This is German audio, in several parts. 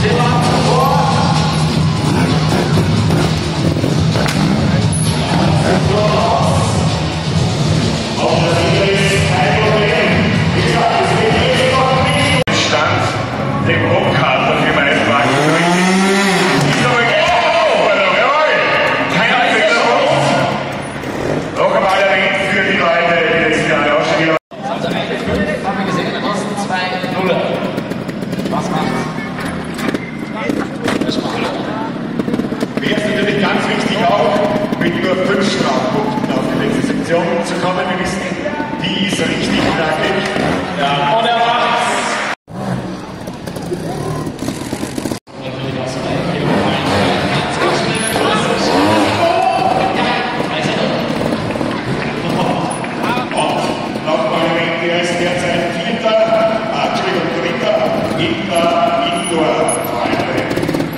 Zu kommen, wir wissen, die ist richtig knackig. Ja, und er macht's! Und noch Parlament, der ist derzeit Dritter in der Indoor-Finale.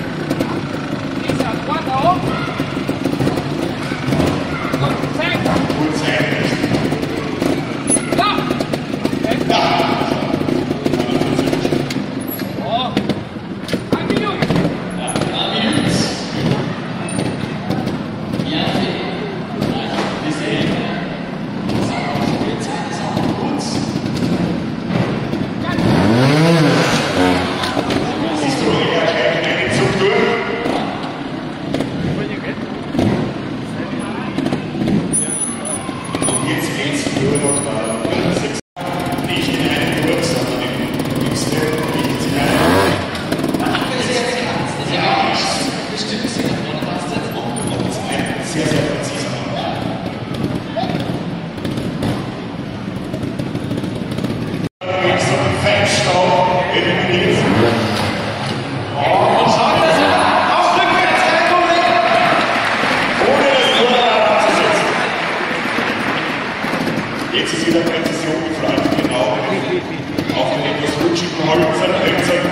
Jetzt ist wieder Präzision gefragt, genau auf den etwas rutschigen Holzern einsetzen.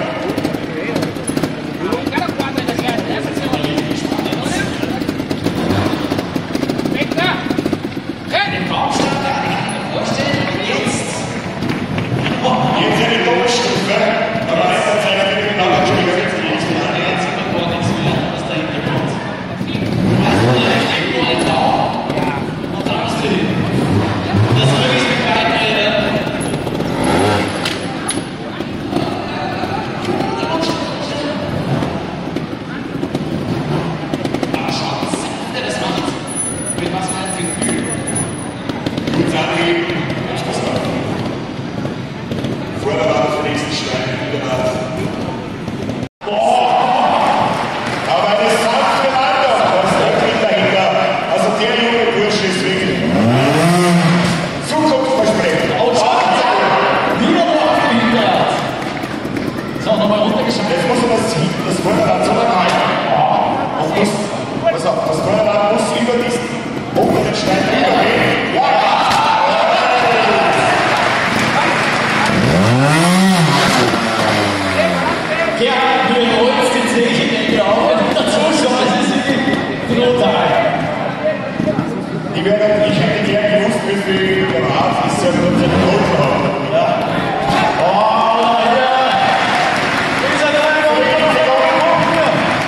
Jetzt eine Doppelstufe, aber einer Zeit wird genau ein Spieler jetzt die nächste Hand. Jetzt sieht man gar nichts mehr, was dahinter kommt. Und dann ist die. Das ist wirklich eine kleine Rede. Aber schaut, der das macht. Mit was für ein Gefühl. Gut anheben. Vorderrad auf den nächsten Stein, Hinterrad. Aber eine sanfte Landung, was ist der Kind dahinter? Also der junge Bursche ist wirklich zukunftsversprechend. Wieder noch Bincaz. So, nochmal runtergeschaut. Jetzt muss er das Vorderrad so lang halten. Und pass auf, das Vorderrad muss über diesen oberen Stein übergehen. Ja! Ja, wir haben uns gezeichnet, genau, und dazu schauen Sie sich brutal. Ich hätte gern gewusst, wie viel Grad ist ja nur der Not haben. Ja. Oh, Leute! Ist er da überhaupt?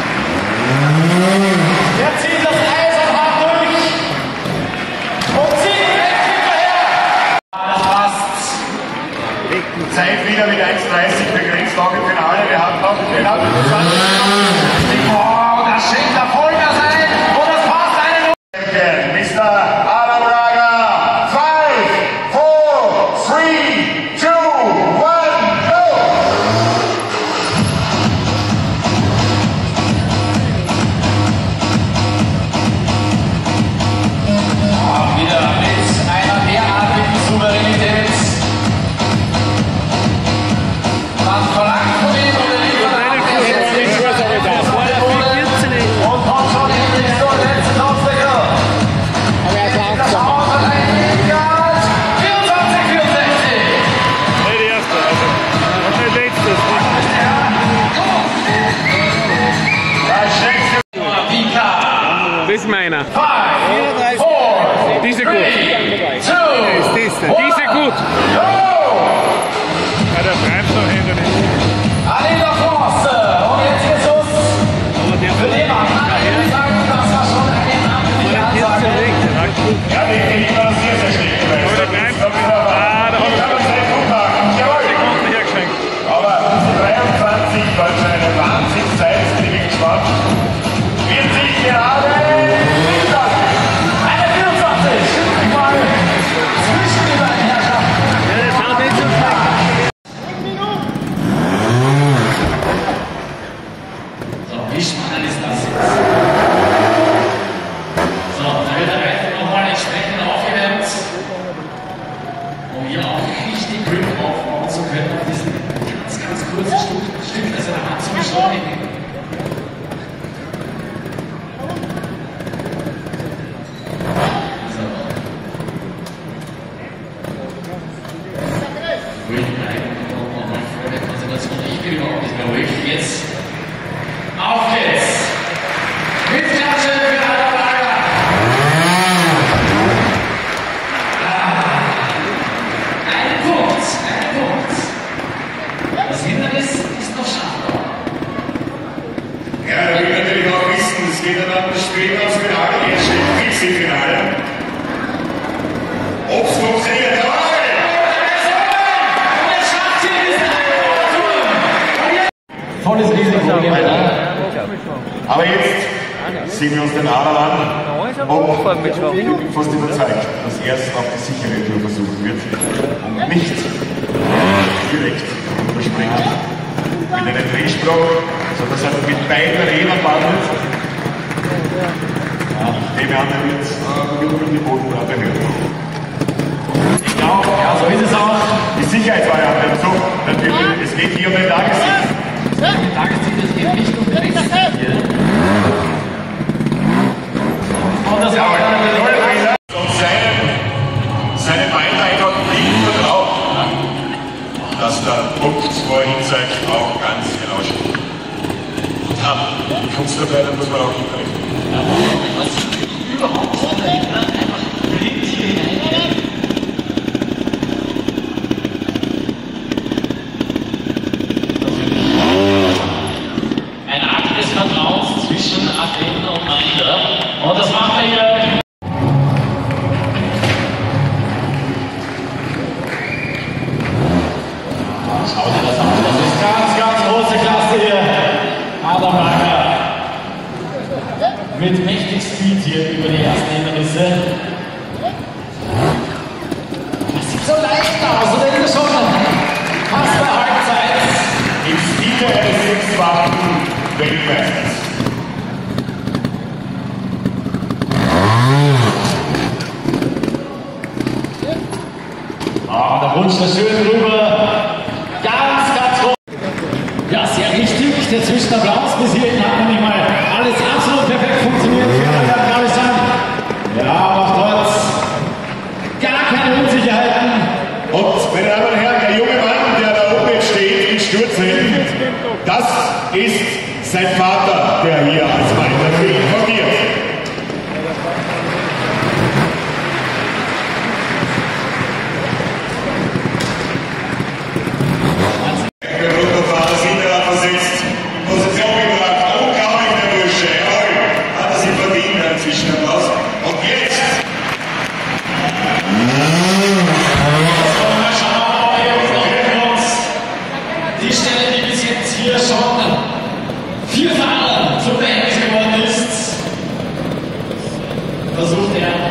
Der zieht das Eis am Hart durch und zieht direkt hinterher. Das passt. Zeit wieder mit 1,30 begrenzt auch im Finale. Wir haben noch genau 20 Minuten. Wow, das schickt da Vollgas ein und das passt eine Mr. Adam Raga. 5, 4, 3, 2, 1, go! Oh, wieder mit einer derartigen Souveränität. Man verlangt von ihm und er liefert ab. Und kommt schon in den letzten Aufstecker. Das Haus allein Bincaz. 24-64. Die erste, also nicht letztes. Das ist meiner. 5, 4, Diese gut. 3, 2, Diese gut. go! Ja, der treibt noch hinter nicht. kurzes Stück, also eine Hand zu beschleunigen. Ruhig bleiben und mal vor der Konzentration nicht überhaupt nicht mehr ruhig. Jetzt auf geht's! Mit Klatsche für Adam Raga! Ein Punkt. Das Hindernis ist noch schaffbar. Ja, da will ich natürlich auch wissen, es geht dann später aufs Finale, jetzt steht fix im Finale. Ob's funktioniert, jawohl! Volles Risiko. Aber jetzt sehen wir uns den Adam an und fast überzeugt, dass er es auf die sichere Tour versuchen wird und nicht direkt überspringt mit einem Drehsprung, sondern dass er mit beiden Rädern wandelt. Ich nehme an, er wird die Bodenplatte hören. Ich glaube, ja, so ist es auch. Die Sicherheitsvariante im Zug, natürlich, es geht hier um den Tagessieg. Tagesziel ist eben nicht um den nächsten hier. Und das war seine Beiträge liegen vertraut, dass der Punkt vorhin zeigt auch ganz genau steht. Die Kunstarbeit muss man auch hinkriegen. Ja, was überhaupt dahinter einfach blind hier hineingehen. Ein Akt des Vertrauens zwischen Athleten und Rinder. Und das macht er hier. Schau dir das an. Das ist ganz große Klasse hier. Adam Raga. Mit mächtig Speed hier über die ersten Hindernisse. Das sieht so leicht aus, oder ist das schon fast bei Halbzeit? Im Stile eines sechsfachen Weltmeisters. Da rutscht er schön drüber. Ganz hoch. Ja, sehr richtig. Der Zwischenapplaus bis hierhin hat noch nicht mal alles absolut perfekt funktioniert. Glaube ich sagen. Ja, aber trotz gar keine Unsicherheiten. Und, meine Damen und Herren, der junge Mann, der da oben jetzt steht, im Sturzhelm, das ist sein Vater, der hier als Meister für ihn fungiert. Der Rundfahrer ist hinterher versetzt, Position gebracht, unglaublich der Bursche, jawohl, hat er sich verdient, einen Zwischenapplaus. Und jetzt Die Stelle, die bis jetzt hier schon 4 Fahrer zum Verhängnis geworden ist, versucht er